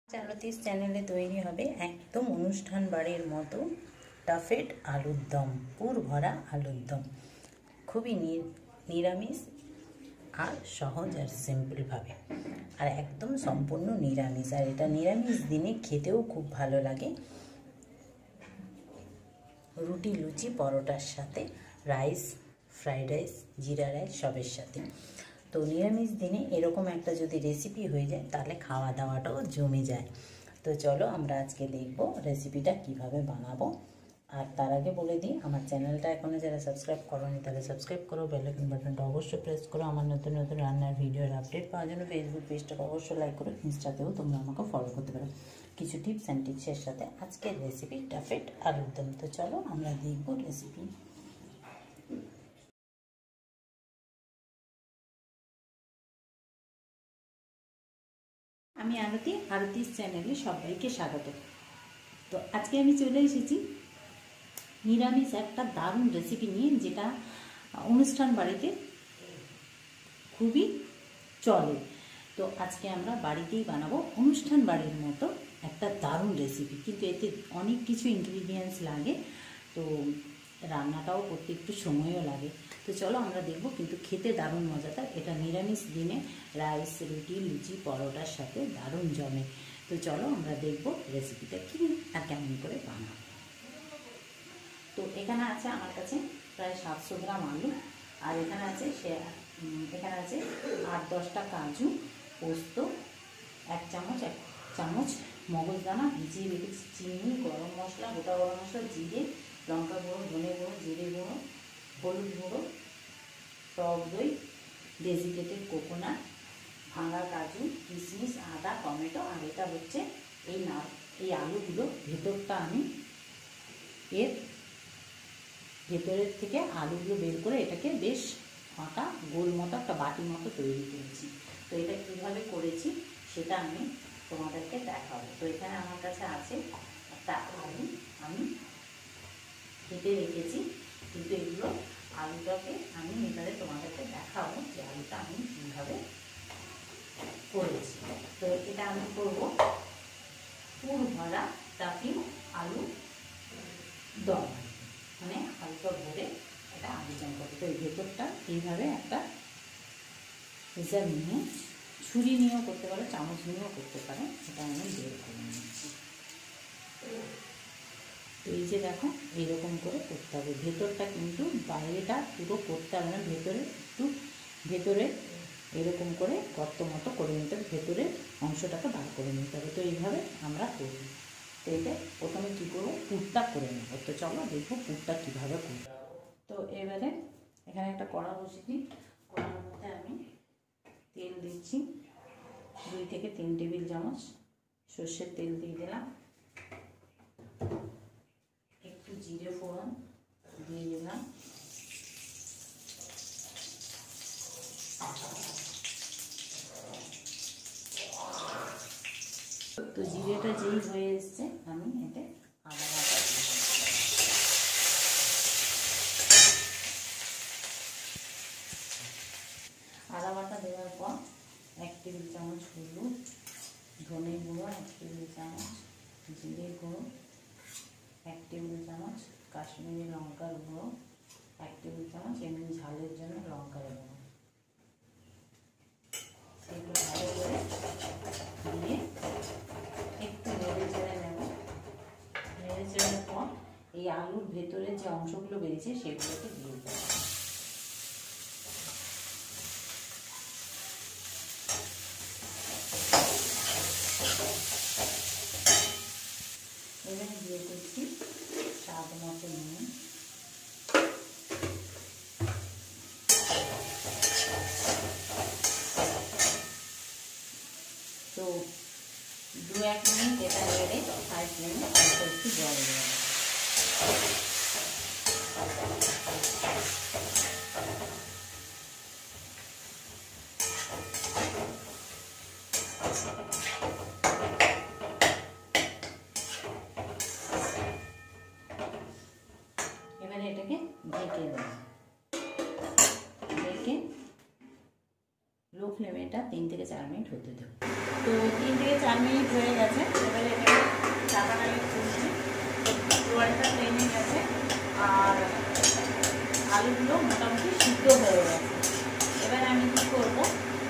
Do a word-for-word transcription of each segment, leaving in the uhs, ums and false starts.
চালতিস চ্যানেলে তৈরি হবে একদম অনুষ্ঠান বাড়ির মতো টাফেড আলুর দম, পুর ভরা আলুর দম। খুবই নিরামিষ আর সহজ আর সিম্পলভাবে, আর একদম সম্পূর্ণ নিরামিষ। আর এটা নিরামিষ দিনে খেতেও খুব ভালো লাগে, রুটি, লুচি, পরোটার সাথে, rice, fried rice, jeera rice সবের সাথে। তো নিরামিষ দিনে এরকম একটা যদি রেসিপি হয়ে যায় তাহলে খাওয়া দাওয়াটাও জমে যায়। তো চলো আমরা আজকে দেখব রেসিপিটা কিভাবে বানাবো। আর তার আগে বলে দিই, আমার চ্যানেলটা এখনও যারা সাবস্ক্রাইব করোনি তাহলে সাবস্ক্রাইব করো, বেল আইকন বাটনটা অবশ্যই প্রেস করো। আমার নতুন নতুন রান্নার ভিডিওর আপডেট পাওয়ার জন্য ফেসবুক পেজটাকে অবশ্যই লাইক করো, ইনস্টাতেও তোমরা আমাকে ফলো করতে পারো কিছু টিপস অ্যান্ড টিপসের সাথে। আজকের রেসিপি টাফেড আলুর দম। তো চলো আমরা দেখব রেসিপি। আমি আরতি, আরতিস চ্যানেলে সবাইকে স্বাগত। তো আজকে আমি চলে এসেছি নিরামিষ একটা দারুণ রেসিপি নিয়ে, যেটা অনুষ্ঠান বাড়িতে খুবই চলে। তো আজকে আমরা বাড়িতেই বানাবো অনুষ্ঠান বাড়ির মতো একটা দারুণ রেসিপি, কিন্তু এতে অনেক কিছু ইনগ্রিডিয়েন্টস লাগে, তো রান্নাটাও করতে একটু সময়ও লাগে। তো চলো আমরা দেখবো, কিন্তু খেতে দারুণ মজাদার। এটা নিরামিষ দিনে রাইস, রুটি, লুচি, পরোটার সাথে দারুণ জমে। তো চলো আমরা দেখবো রেসিপিটা কী আর কেমন করে বানাবো। তো এখানে আছে আমার কাছে প্রায় সাতশো গ্রাম আলু, আর এখানে আছে সে এখানে আছে আট দশটা কাজু, পোস্ত, এক চামচ এক চামচ মগজদানা ভিজিয়ে রেখেছি, চিনি, গরম মশলা, গোটা গরম মশলা, জিরে, লঙ্কা গুঁড়ো, ধনে গুঁড়ো, জিরে গুঁড়ো, হলুদ গুঁড়ো, টক দই, ডেজিকেটেড কোকোনাট, ভাঙা কাজু, কিশমিশ, আদা, টমেটো। আর এটা হচ্ছে এই না এই আলুগুলো ভেতরটা আমি এর ভেতরের থেকে আলুগুলো বের করে এটাকে বেশ ফাঁকা গোল মতো একটা বাটি মতো তৈরি করেছি। তো এটা কীভাবে করেছি সেটা আমি তোমাদেরকে দেখাবো। তো এখানে আমার কাছে আছে একটা আলু, আমি কেটে রেখেছি, কিন্তু এগুলো আলুটাকে আমি এবারে তোমাদেরকে দেখাবো যে আলুটা আমি কীভাবে করেছি। তো এটা আমি করবো পুর ভরা টাফি আলু দম, মানে আলুটা ভরে এটা আলু দম করবো। তো এই ভেতরটা এইভাবে একটা প্রেসার নিয়ে, ছুরি নিয়েও করতে পারো, চামচ নিয়েও করতে পারো। এটা আমি বের করে নিচ্ছি। তো এই যে দেখো, এইরকম করে করতে হবে। ভেতরটা কিন্তু বাইরেটা পুরো করতে হবে না, ভেতরে একটু ভেতরে এরকম করে গর্ত মতো করে নিতে হবে, ভেতরের অংশটাকে বার করে নিতে হবে। তো এইভাবে আমরা করি। তো এটা প্রথমে কী করবো, পুরটা করে নেব। তো চলো দেখবো পুরটা কীভাবে করব। তো এবারে এখানে একটা কড়া বসিয়ে দিই, কড়ার মধ্যে আমি তেল দিচ্ছি, দুই থেকে তিন টেবিল চামচ সর্ষের তেল দিয়ে দিলাম, একটু জিরে ফোড়ন দিয়ে দিলাম, তো জিরেটা যেই হয়ে এসছে আমি এতে আদা বাটা দিলাম, আদা বাটা দেওয়ার পর এক টেবিল চামচ হলুদ, ধনে গুঁড়ো এক টেবিল চামচ, জিরে গুঁড়ো এক টেবিল চামচ, কাশ্মীরি লঙ্কার গুঁড়ো এক টেবিল চামচ, এমনি ঝালের জন্য লঙ্কার গুঁড়ো, এগুলো ভালো করে দিয়ে একটু নেড়ে চেড়ে নেব। নেড়ে চেড়ার পর এই আলুর ভেতরে যে অংশগুলো বেরিয়েছে সেগুলোকে দিয়ে দেবো। এখানে দিয়ে দিচ্ছি স্বাদ মতো নুন, তো দু এক মিনিট এটা নেড়ে হাই ফ্লেমে অল্প একটু জল দেবো। এবারে এটাকে ঢেকে দেবো, ঢেকে লো ফ্লেমে এটা তিন থেকে চার মিনিট হতে দেবো। তো তিন থেকে চার মিনিট হয়ে গেছে, এবারে এটাকে চাপাটাকে খুলছি। জলটা টেনে গেছে আর আলুগুলো মোটামুটি সিদ্ধ হয়ে গেছে। এবারে আমি কী করবো,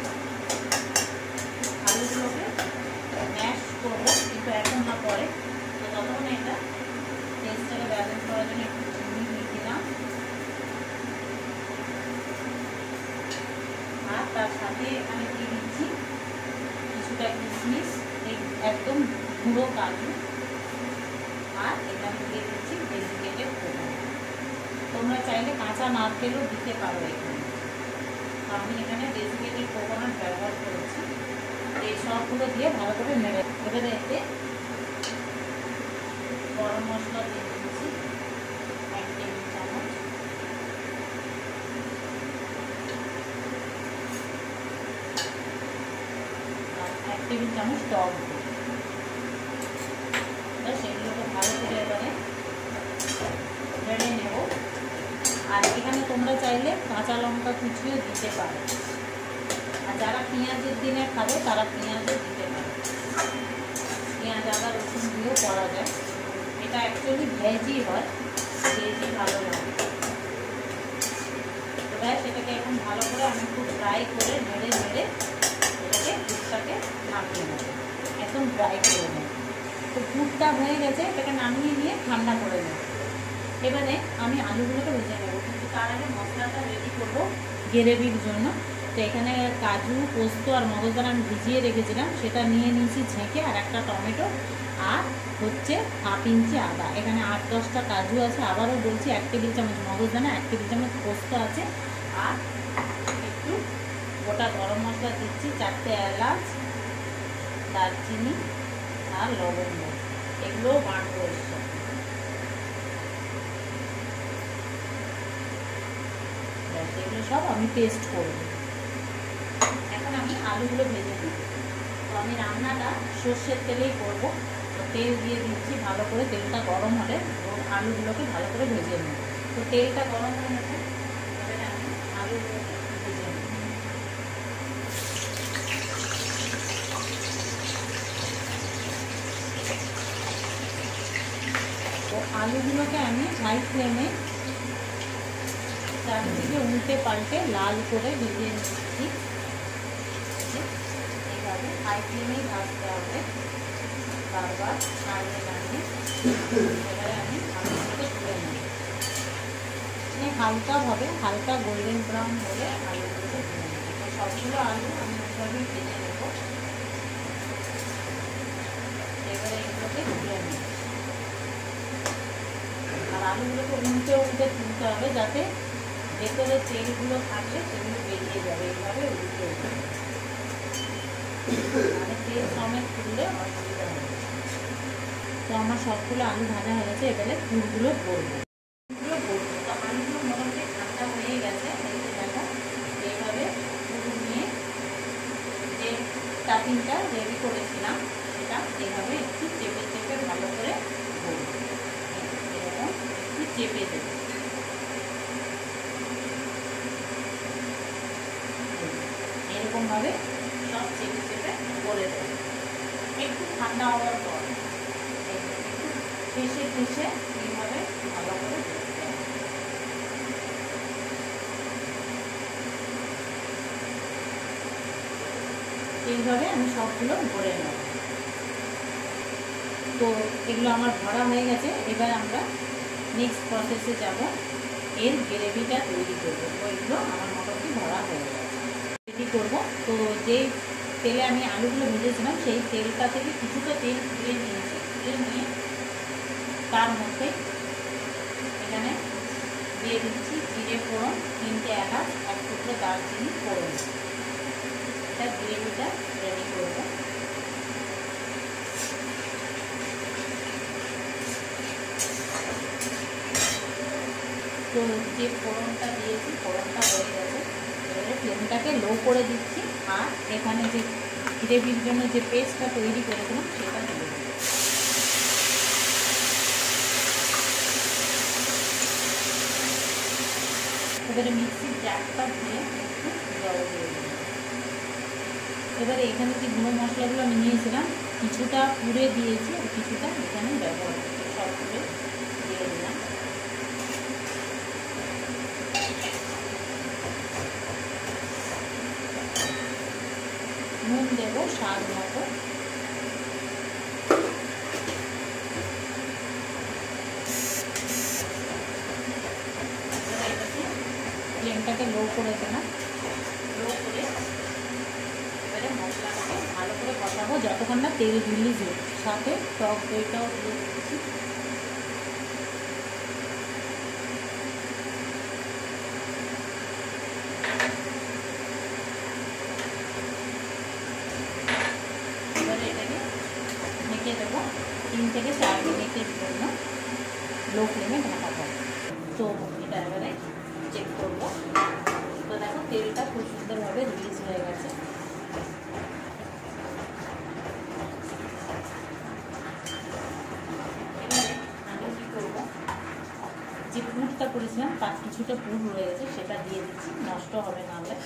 আলুগুলোকে ম্যাশ করবো, কিন্তু এখন না পরে। তো ততক্ষণে এটা টেস্টটাকে ব্যালেন্স করার জন্য একটু চিনি দিয়ে দিলাম, আর তার সাথে এখানে দিয়ে দিচ্ছি কিছুটা কিশমিশ, একদম গুঁড়ো কাজু, আর এখানে দিয়ে দিচ্ছি ডেসিকেটেড কোকোনাট। তোমরা চাইলে কাঁচা নারকেলও দিতে পারো এখানে, আমি এখানে ডেসিকেটেড কোকোনাট ব্যবহার করেছি। এই সবগুলো দিয়ে ভালো করে নেড়ে, এবারে এতে গরম মশলা দিয়ে দিচ্ছি এক টেবিল চামচ, আর এক টেবিল চামচ টক দই। সেগুলোকে ভালো করে এবারে নেড়ে নেব। আর এখানে তোমরা চাইলে কাঁচা লঙ্কা কুচিও দিতে পারো, আর যারা পেঁয়াজের দিনে খাবে তারা পেঁয়াজও দিতে পারে। পেঁয়াজ আদা রসুন দিয়েও করা যায়, এটা অ্যাকচুয়ালি ভেজই হয়, ভেজই ভালো লাগে। তো ব্যাস, এটাকে এখন ভালো করে আমি খুব ড্রাই করে নেড়ে নেড়ে এটাকে দুধটাকে নামিয়ে নেব, একদম ড্রাই করে নেব। তো দুধটা হয়ে গেছে, এটাকে নামিয়ে নিয়ে ঠান্ডা করে নেব। এবারে আমি আলুগুলোকে ভেজে নেব, কিন্তু তার আগে মশলাটা রেডি করবো গ্রেভির জন্য। তো এখানে কাজু, পোস্ত আর মগজদানা আমি ভিজিয়ে রেখেছিলাম, সেটা নিয়ে নিয়েছি ছেঁকে, আর একটা টমেটো, আর হচ্ছে হাফ ইঞ্চি আদা। এখানে আট দশটা কাজু আছে, আবারও বলছি এক টেবিল চামচ মগজদানা, এক টেবিল চামচ পোস্ত আছে, আর একটু গোটা গরম মশলা দিচ্ছি, চারটে এলাচ, দারচিনি আর লবঙ্গ, এগুলোও বাটবো এর সাথে। এগুলো সব আমি পেস্ট করবো। এখন আমি আলুগুলো ভেজে নেব। তো আমি রান্নাটা সর্ষের তেলেই করব। তো তেল দিয়ে দিচ্ছি ভালো করে, তেলটা গরম হলে আলুগুলোকে ভালো করে ভেজে নেব। তো তেলটা গরম হয়ে গেছে, এবারে আমি আলুগুলোকে ভেজে নেব। তো আলুগুলোকে আমি হাই ফ্লেমে চারদিকে উল্টে পাল্টে লাল করে ভেজে নিচ্ছি। এইভাবে হাই ফ্লেমেই ভাজতে হবে, বারবার নাড়িয়ে নাড়িয়ে। এবারে আমি আলুগুলোকে তুলে নেব, মানে হালকাভাবে, হালকা গোল্ডেন ব্রাউন হলে আলুগুলোকে তুলে নেব। তো সবগুলো আলু আমি এইভাবেই ভেজে নেব। এবারে এগুলোকে তুলে নেব, আর আলুগুলোকে উল্টে উল্টে তুলতে হবে, যাতে ভেতরে তেলগুলো থাকলে সেগুলো বেরিয়ে যাবে। এইভাবে উল্টে উল্টে, মানে তেল সমেত তুললে অসুবিধা হবে। তো আমার সবগুলো আলু ভাজা হয়ে গেছে, এবারে পুরগুলো করবো পুরগুলো করবো তো আলুগুলো মোটামুটি ঠান্ডা হয়ে গেছে। এই যে দেখো, এইভাবে পুর নিয়ে যে স্টাফিংটা রেডি করেছিলাম সেটা এইভাবে একটু চেপে চেপে ভালো করে করবো। এরকম একটু চেপে দেবো, এরকমভাবে সব চেপে চেপে করে দেবো। একটু ঠান্ডা হওয়ার পর একটু ঠেসে ঠেসে এইভাবে ভালো করে দেখতে হবে। এইভাবে আমি সবগুলো ভরে নেব। তো এগুলো আমার ভরা হয়ে গেছে, এবার আমরা নেক্সট প্রসেসে যাব, এর গ্রেভিটা তৈরি করবো। তো এগুলো আমার মোটামুটি ভরা হয়ে গেছে, রেডি করবো। তো যে তেলে আমি আলুগুলো ভেজেছিলাম সেই তেলটা থেকে কিছুটা তেল তুলে নিয়েছি, তুলে নিয়ে তার মধ্যে এখানে দিয়ে দিচ্ছি জিরে ফোড়ন, তিনটে এলাচ, এক টুকরো দারচিনি ফোড়ন। এটা গ্রেভিটা রেডি করবো। তো যে ফোড়নটা দিয়েছি, ফোড়নটা হয়ে গেছে, এবারে ফ্লেমটাকে লো করে দিচ্ছি, আর এখানে যে গ্রেভির জন্য যে পেস্টটা তৈরি করেছিলাম সেটা দিয়ে দেবো। এবারে মিক্সির জারটা দিয়ে একটু জল দিয়ে দেবো। এবারে এখানে যে গুঁড়ো মশলাগুলো আমি নিয়েছিলাম কিছুটা পুড়ে দিয়েছি আর কিছুটা এখানে ব্যবহার করছি, সব পুড়ে দিয়ে দিলাম। নুন দেবো স্বাদ মতো। ফ্লেমটাকে লো করে দিলাম, লো করে এবারে মশলাটাকে ভালো করে কষাবো যতক্ষণ না তেল রিলিজ হয়। সাথে টক দইটাও দিয়ে দিচ্ছি। এবারে এটাকে ঢেকে দেবো তিন থেকে চার মিনিটের জন্য, লো ফ্লেমে ঢাকা হবে। তো এটা এবারে চেক করবো। তো দেখো তেলটা খুব সুন্দরভাবে রিলিজ হয়ে গেছে। এবারে আমি কী করবো, যে পুরটা করেছিলাম তার কিছুটা পুর রয়ে গেছে সেটা দিয়ে দিচ্ছি, নষ্ট হবে না হলে।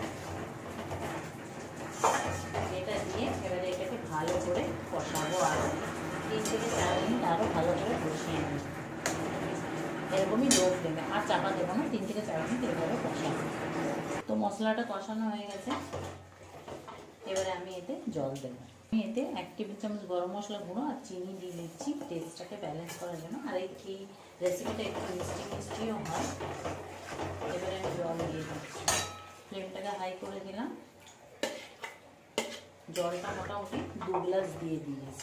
এটা দিয়ে এবারে এটাকে ভালো করে কষাবো, আরও তিন থেকে চার মিনিট আরও ভালো করে কষিয়ে নেব। এরকমই লো ফ্লেমে, আর চাপা দেবো না, তিন থেকে চার মিনিট এভাবে কষাবো। তো মশলাটা কষানো হয়ে গেছে, এবারে আমি এতে জল দেবো। আমি এতে এক টেবিল চামচ গরম মশলা গুঁড়ো আর চিনি দিয়ে দিচ্ছি টেস্টটাকে ব্যালেন্স করার জন্য, আর এই রেসিপিটা একটু মিষ্টি মিষ্টিও হয়। এবারে আমি জল দিয়ে দিচ্ছি, ফ্লেমটাকে হাই করে দিলাম। জলটা মোটামুটি দু গ্লাস দিয়ে দিয়েছি।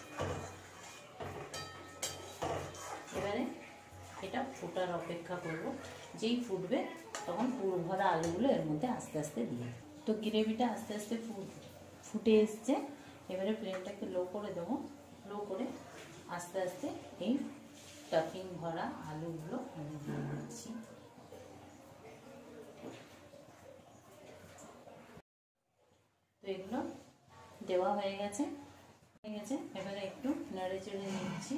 এবারে এটা ফোটার অপেক্ষা করব, যেই ফুটবে তখন পুরো ভরা আলুগুলো এর মধ্যে আস্তে আস্তে দিয়ে। তো গ্রেভিটা আস্তে আস্তে ফুটে এসছে, এবারে ফ্লেমটাকে লো করে দেবো। লো করে আস্তে আস্তে এই স্টাফিং ভরা আলুগুলো আমি দিয়ে দিচ্ছি। তো এগুলো দেওয়া হয়ে গেছে হয়ে গেছে এবারে একটু নেড়ে চেড়ে নিচ্ছি।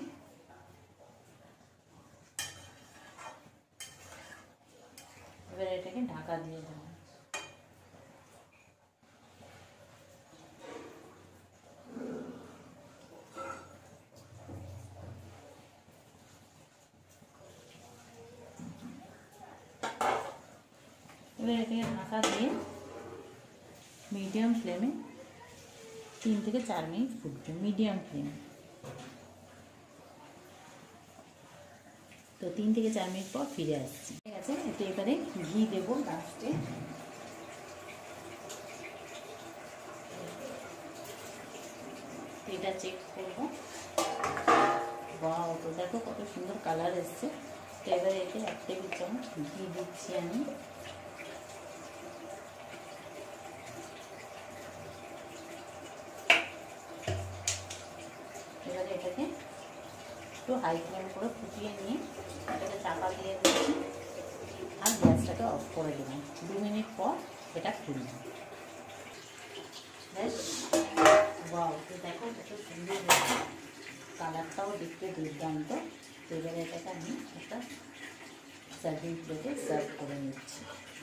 এবারে এটাকে ঢাকা দিয়ে দেবো। এবার এটাকে ঢাকা দিয়ে মিডিয়াম ফ্লেমে তিন থেকে চার মিনিট ফুটবে, মিডিয়াম ফ্লেমে। তো তিন থেকে চার মিনিট পর ফিরে আসছি। ঠিক আছে, এতে এবারে ঘি দেবো লাস্টে। এটা চেক করবো। বাহ, তো দেখো কত সুন্দর কালার এসছে। তো এবারে এতে এক টেবিল চামচ ঘি দিচ্ছি আমি। এবারে এটাকে একটু হাই ফ্লেম করে ফুটিয়ে নিয়ে এটাকে চাপা দিয়ে দিচ্ছি আর গ্যাসটাকে অফ করে দেবেন। দু মিনিট পর এটা খুলবে। বাহ, তো দেখো কত সুন্দর হয়েছে, কালারটাও দেখতে দুর্দান্ত। তো এবারে এটাকে আমি একটা সার্ভিং প্লেটে সার্ভ করে নিচ্ছি।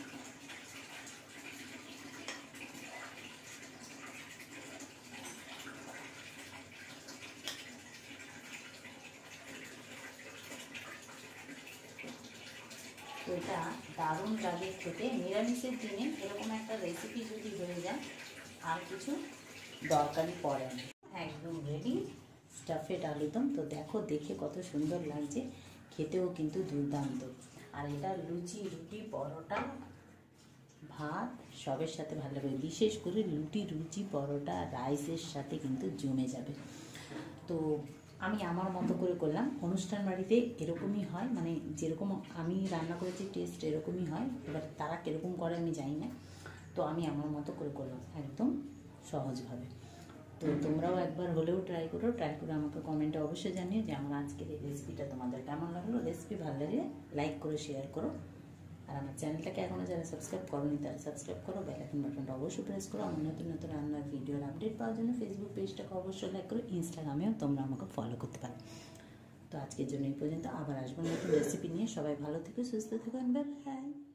তো এটা দারুণ লাগে খেতে। নিরামিষের দিনে এরকম একটা রেসিপি যদি হয়ে যায় আর কিছু দরকারই পড়ে না। একদম রেডি স্টাফেড আলুদম। তো দেখো দেখে কত সুন্দর লাগছে, খেতেও কিন্তু দুর্দান্ত। আর এটা লুচি, রুটি, পরোটা, ভাত সবের সাথে ভালো লাগবে। বিশেষ করে রুটি, লুচি, পরোটা, রাইসের সাথে কিন্তু জমে যাবে। তো আমি আমার মতো করে করলাম। অনুষ্ঠান বাড়িতে এরকমই হয়, মানে যেরকম আমি রান্না করেছি টেস্ট এরকমই হয়। এবার তারা কীরকম করে আমি জানি না, তো আমি আমার মতো করে করলাম একদম সহজভাবে। তো তোমরাও একবার হলেও ট্রাই করো। ট্রাই করে আমাকে কমেন্টে অবশ্যই জানিও যে আমার আজকের এই রেসিপিটা তোমাদের কেমন লাগলো। রেসিপি ভালো লাগলে লাইক করো, শেয়ার করো। আর আমার চ্যানেলটাকে এখনও যারা সাবস্ক্রাইব করোনি তারা সাবস্ক্রাইব করো। বেল আইকন বাটনটা অবশ্যই প্রেস করো। আমার নতুন নতুন রান্নার ভিডিওর আপডেট পাওয়ার জন্য ফেসবুক পেজটাকে অবশ্যই লাইক করো। ইনস্টাগ্রামেও তোমরা আমাকে ফলো করতে পারো। তো আজকের জন্য এই পর্যন্ত, আবার আসবো নতুন রেসিপি নিয়ে। সবাই ভালো থেকো, সুস্থ থেকো, বাই বাই।